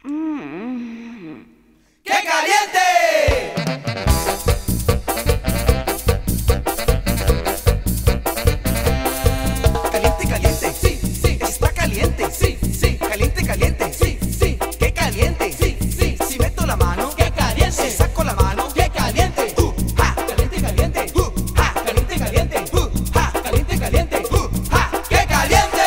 ¡Qué caliente! Caliente, caliente, sí, sí, está caliente, sí, sí, caliente, caliente, sí, sí, qué caliente, sí, sí, si meto la mano, qué caliente, si saco la mano, qué caliente, ja, caliente, caliente, ja, caliente, caliente, ja, caliente, caliente, ja, qué caliente.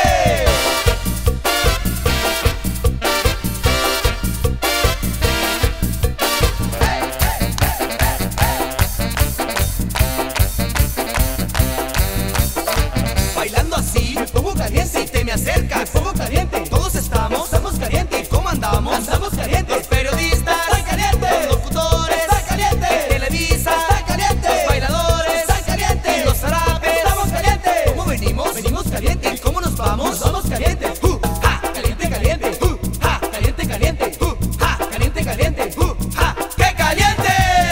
Bailando así, me pongo caliente y te me acercas, me pongo caliente, todos estamos calientes, ¿cómo andamos? Andamos calientes, los periodistas están calientes, los locutores están calientes, Televisa está caliente, los bailadores están calientes, los zarapes estamos calientes, ¿cómo venimos? Venimos calientes, ¿cómo nos vamos? Nos vamos calientes, ja, caliente, caliente, ja, caliente, caliente, ja, caliente, caliente, ja, ¡qué caliente!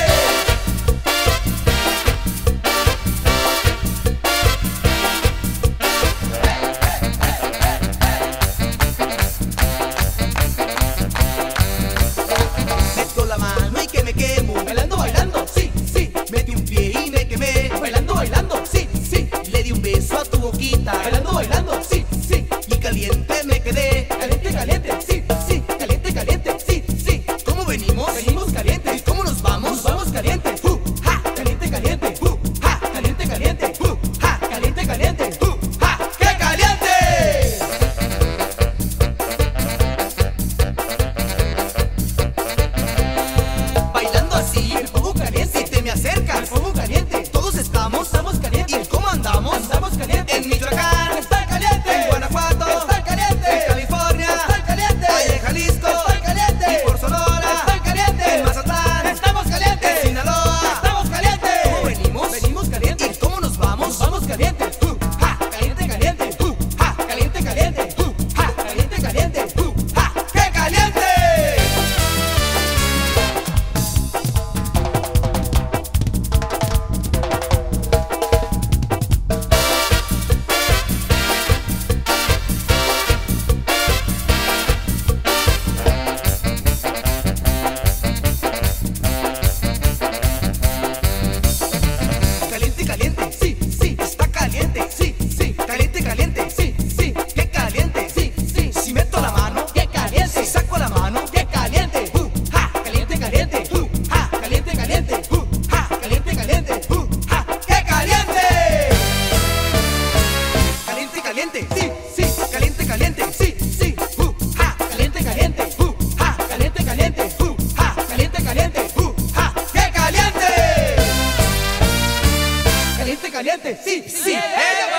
Meto la mano y que me quemo, bailando, bailando, sí, sí, metí un pie y me quemé, bailando, bailando, sí, sí, le di un beso a tu boquita, bailando, bailando, sí, sí, y caliente me quedé, caliente, caliente, sí, sí, caliente, caliente, sí, sí, ¿cómo venimos? Venimos calientes, ¿y cómo nos vamos? Nos vamos calientes, ja, caliente, caliente, ja, caliente, caliente, ja, caliente, caliente, ja, ¡qué caliente! Bailando así, me pongo caliente y te me acercas, me pongo caliente, todos estamos calientes, ¿y cómo andamos? Andamos calientes, en Michoacán está caliente, en Guanajuato está caliente, en California está caliente, allá en Jalisco está caliente, y por Sonora está caliente, en Mazatlán estamos calientes, en Sinaloa estamos calientes, ¿cómo venimos? Venimos calientes, ¿y cómo nos vamos? Nos vamos calientes, ja, caliente, caliente, ja, caliente, caliente, ja, caliente, caliente, ja, ¡qué caliente! Caliente, caliente, sí, sí, está caliente, sí, sí, caliente, caliente, sí, sí, qué caliente, sí, sí, si meto la mano, qué caliente, si saco la mano, qué caliente, ja, caliente, caliente, ja, caliente, caliente, ja, caliente, caliente, ja, qué caliente. Caliente, caliente, sí, sí, caliente, caliente, sí, sí, ja, caliente, caliente, ja, caliente, caliente, ja, caliente, caliente, ja, qué caliente. Caliente, caliente, sí, sí.